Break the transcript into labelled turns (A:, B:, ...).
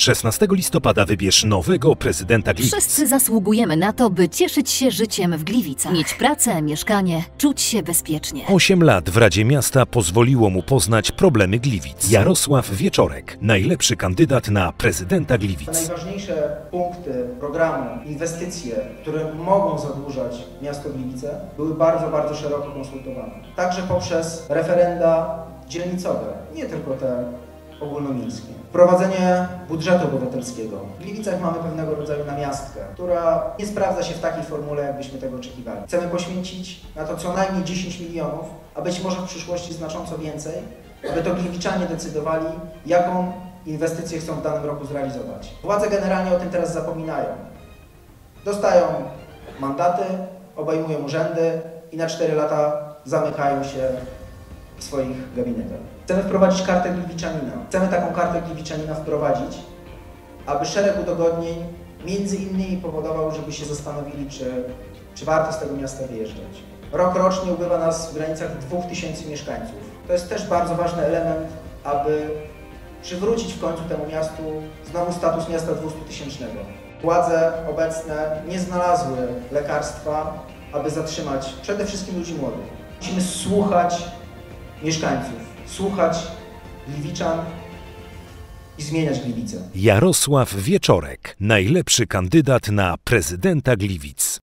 A: 16 listopada wybierz nowego prezydenta Gliwic.
B: Wszyscy zasługujemy na to, by cieszyć się życiem w Gliwicach. Mieć pracę, mieszkanie, czuć się bezpiecznie.
A: 8 lat w Radzie Miasta pozwoliło mu poznać problemy Gliwic. Jarosław Wieczorek, najlepszy kandydat na prezydenta Gliwic.
C: Najważniejsze punkty programu, inwestycje, które mogą zadłużać miasto Gliwice, były bardzo szeroko konsultowane. Także poprzez referenda dzielnicowe, nie tylko te ogólnomiejskie. Wprowadzenie budżetu obywatelskiego. W Gliwicach mamy pewnego rodzaju namiastkę, która nie sprawdza się w takiej formule, jakbyśmy tego oczekiwali. Chcemy poświęcić na to co najmniej 10 milionów, a być może w przyszłości znacząco więcej, aby to gliwiczanie decydowali, jaką inwestycje chcą w danym roku zrealizować. Władze generalnie o tym teraz zapominają. Dostają mandaty, obejmują urzędy i na 4 lata zamykają się w swoich gabinetach. Chcemy wprowadzić kartę gliwiczanina. Chcemy taką kartę gliwiczanina wprowadzić, aby szereg udogodnień między innymi powodował, żeby się zastanowili, czy warto z tego miasta wyjeżdżać. Rok rocznie ubywa nas w granicach 2000 mieszkańców. To jest też bardzo ważny element, aby przywrócić w końcu temu miastu znowu status miasta 200-tysięcznego. Władze obecne nie znalazły lekarstwa, aby zatrzymać przede wszystkim ludzi młodych. Musimy słuchać mieszkańców, słuchać Gliwiczan i zmieniać Gliwice.
A: Jarosław Wieczorek, najlepszy kandydat na prezydenta Gliwic.